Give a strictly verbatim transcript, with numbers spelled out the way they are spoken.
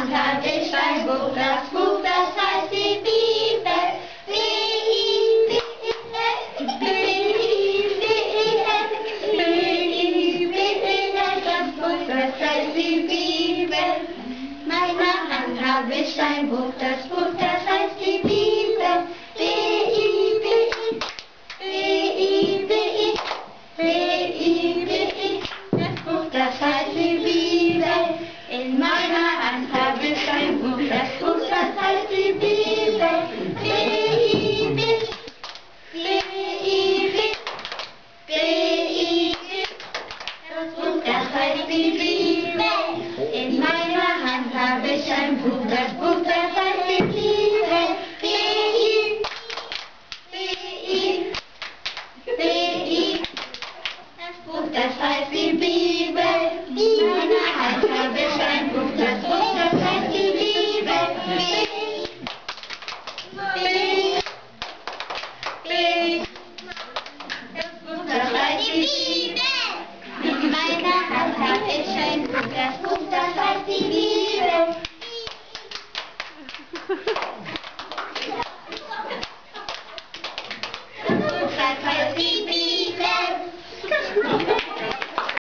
Hand habe ich ein Buch, das Buch, das heißt die Bibel. B I B E L, B I B E L, B I B E L, das Buch, das heißt die Bibel. In meiner Hand habe ich ein Buch, das Buch, das heißt die Bibel. B I B E L, B I B E L, B I B E L, das Buch, das heißt die Bibel. In meiner Hand habe ich ein Buch, das Buch, das heißt die Bibel. B I B E L, B I B E L, B I B E L, das Buch, das heißt die Bibel. In meiner Hand habe ich ein Buch, das Buch, das heißt die Bibel. B I B I B I, das Buch, das heißt die Bibel. In meiner Hand habe ich ein Buch, das Buch, das heißt die Bibel. B I B I